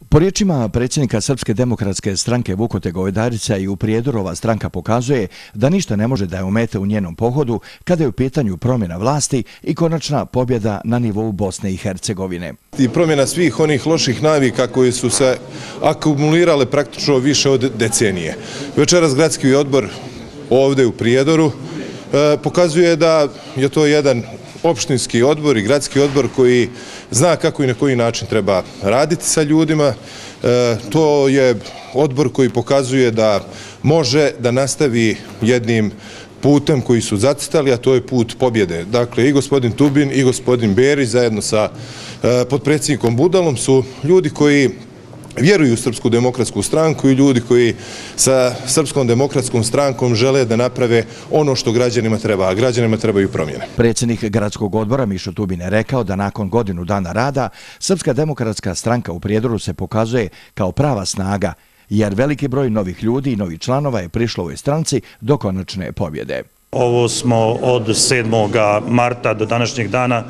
Po riječima predsjednika Srpske demokratske stranke Vukote Govedarića i u Prijedoru ova stranka pokazuje da ništa ne može da je omete u njenom pohodu kada je u pitanju promjena vlasti i konačna pobjeda na nivou Bosne i Hercegovine. I promjena svih onih loših navika koje su se akumulirale praktično više od decenije. Večeras gradski odbor ovdje u Prijedoru pokazuje da je to jedan opštinski odbor i gradski odbor koji zna kako i na koji način treba raditi sa ljudima. To je odbor koji pokazuje da može da nastavi jednim putem koji su zacrtali, a to je put pobjede. Dakle, i gospodin Tubin i gospodin Berić zajedno sa potpredsjednikom Budalom su ljudi koji vjeruju u Srpsku demokratsku stranku i ljudi koji sa Srpskom demokratskom strankom žele da naprave ono što građanima treba, a građanima trebaju promjene. Predsjednik gradskog odbora Mišo Tubin je rekao da nakon godinu dana rada Srpska demokratska stranka u Prijedoru se pokazuje kao prava snaga, jer veliki broj novih ljudi i novih članova je prišlo u ovoj stranci do konačne pobjede. Ovo smo od 7. marta do današnjeg dana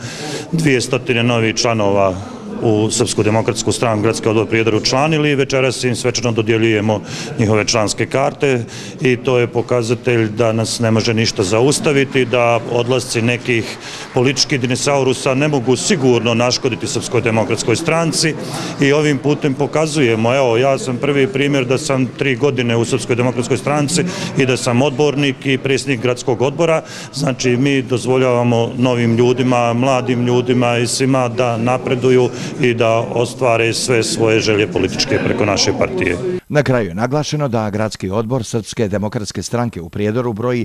200 novih članova u Srpsku demokratsku stranku gradski odbor Prijedor učlanili i večeras im svečano dodjeljujemo njihove članske karte i to je pokazatelj da nas ne može ništa zaustaviti, da odlasci nekih političkih dinosaurusa ne mogu sigurno naškoditi Srpskoj demokratskoj stranci i ovim putem pokazujemo, evo ja sam prvi primjer da sam 3 godine u Srpskoj demokratskoj stranci i da sam odbornik i predsjednik gradskog odbora, znači mi dozvoljavamo novim ljudima, mladim ljudima i svima da napreduju i da ostvare sve svoje želje političke preko naše partije. Na kraju je naglašeno da gradski odbor Srpske demokratske stranke u Prijedoru broji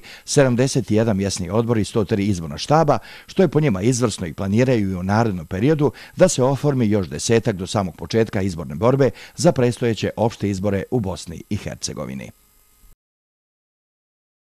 71 mjesni odbor i 103 izborna štaba, što je po njima izvrsno i planiraju i u narednom periodu da se oformi još 10 do samog početka izborne borbe za predstojeće opšte izbore u Bosni i Hercegovini.